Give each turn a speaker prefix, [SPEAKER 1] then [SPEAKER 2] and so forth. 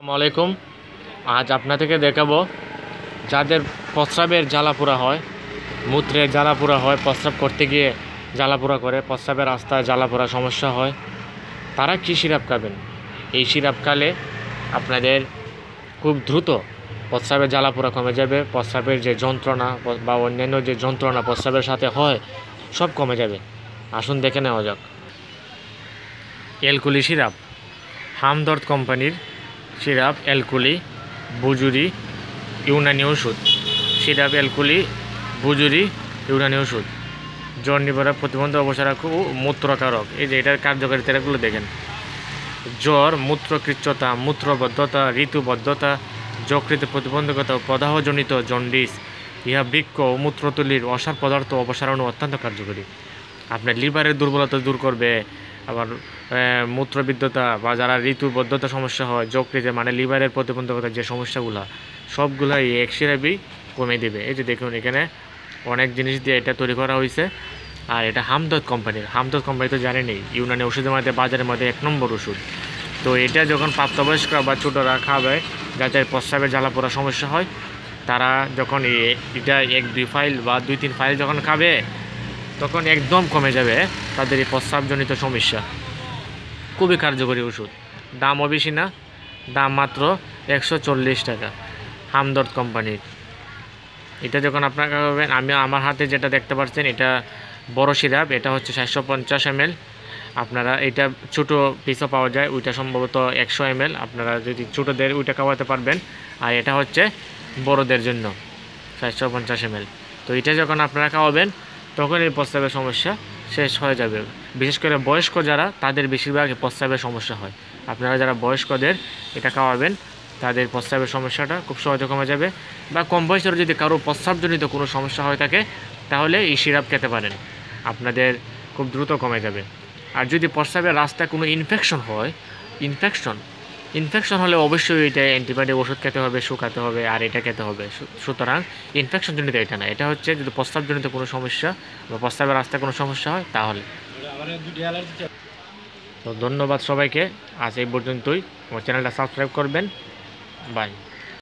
[SPEAKER 1] আসসালামু আলাইকুম। আজ আপনাদেরকে দেখাবো যাদের প্রস্রাবের জ্বালাপোড়া হয়, মূত্রের জ্বালাপোড়া হয়, প্রস্রাব করতে গিয়ে জ্বালাপোড়া করে, প্রস্রাবের রাস্তায় জ্বালাপোড়া সমস্যা হয়, তারা কী সিরাপ খাবেন। এই সিরাপ খেলে আপনাদের খুব দ্রুত প্রস্রাবের জ্বালাপোড়া কমে যাবে, প্রস্রাবের যে যন্ত্রণা বা অন্যান্য যে যন্ত্রণা প্রস্রাবের সাথে হয় সব কমে যাবে। আসুন দেখে নেওয়া যাক। এলকুলি সিরাপ, হামদর্দ কোম্পানির সিরাপ এলকুলি বুজুরি ইউনানি ওষুধ। সিরাপ এলকুলি বুজুরি ইউনানি ওষুধ জ্বর নিবারক, প্রতিবন্ধক, অবসারক ও মূত্রকারক। এই যে এটার কার্যকারিতাগুলো দেখেন। জ্বর, মূত্রকৃচ্ছতা, মূত্রবদ্ধতা, ঋতুবদ্ধতা, যকৃত প্রতিবন্ধকতা ও প্রদাহজনিত জন্ডিস, ইহা বৃক্ক ও মূত্রতুলির অসার পদার্থ অপসারণ অত্যন্ত কার্যকরী। আপনার লিভারের দুর্বলতা দূর করবে। আবার মূত্রবিদ্ধতা বা যারা ঋতুবদ্ধতা সমস্যা হয়, যকৃতে মানে লিভারের প্রতিবন্ধকতা যে সমস্যাগুলো সবগুলো এই এক সিরাপই কমে দেবে। এই যে দেখুন এখানে অনেক জিনিস দিয়ে এটা তৈরি করা হয়েছে। আর এটা হামদর্দ কোম্পানির। হামদর্দ কোম্পানি তো জানেনই ইউনানি ওষুধের মধ্যে বাজারের মধ্যে 1 নম্বর ওষুধ। তো এটা যখন প্রাপ্তবয়স্ক বা ছোটরা খাবে, যাদের প্রস্রাবের জ্বালাপোড়া সমস্যা হয়, তারা যখন এটা 1-2 ফাইল বা 2-3 ফাইল যখন খাবে তখন একদম কমে যাবে তাদের এই প্রস্রাবজনিত সমস্যা। খুবই কার্যকরী ওষুধ। দামও বেশি না, দাম মাত্র 140 টাকা হামদর্দ কোম্পানির। এটা যখন আপনারা খাবেন, আমার হাতে যেটা দেখতে পাচ্ছেন এটা বড় সিরাপ, এটা হচ্ছে 750 ml। আপনারা এটা ছোটো পিসও পাওয়া যায়, ওইটা সম্ভবত 100 ml। আপনারা যদি ছোটোদের ওইটা খাওয়াতে পারবেন। আর এটা হচ্ছে বড়দের জন্য 750 ml। তো এটা যখন আপনারা খাওয়াবেন তখন এই প্রস্রাবের সমস্যা শেষ হয়ে যাবে। বিশেষ করে বয়স্ক যারা, তাদের বেশিরভাগ প্রস্রাবের সমস্যা হয়। আপনারা যারা বয়স্কদের এটা খাওয়াবেন, তাদের প্রস্রাবের সমস্যাটা খুব সহজে কমে যাবে। বা কম বয়সের যদি কারো প্রস্রাবজনিত কোনো সমস্যা হয়ে থাকে তাহলে এই সিরাপ খেতে পারেন, আপনাদের খুব দ্রুত কমে যাবে। আর যদি প্রস্রাবের রাস্তায় কোনো ইনফেকশন হয়, ইনফেকশন হলে অবশ্যই এটা অ্যান্টিবায়োটিক ওষুধ খেতে হবে, শুকাতে হবে, আর এটা খেতে হবে। সুতরাং ইনফেকশনজনিত এটা না, এটা হচ্ছে যদি প্রস্রাবজনিত কোনো সমস্যা বা প্রস্রাবের রাস্তায় কোনো সমস্যা হয় তাহলে। তো ধন্যবাদ সবাইকে। আজ এই পর্যন্তই। আমার চ্যানেলটা সাবস্ক্রাইব করবেন। বাই।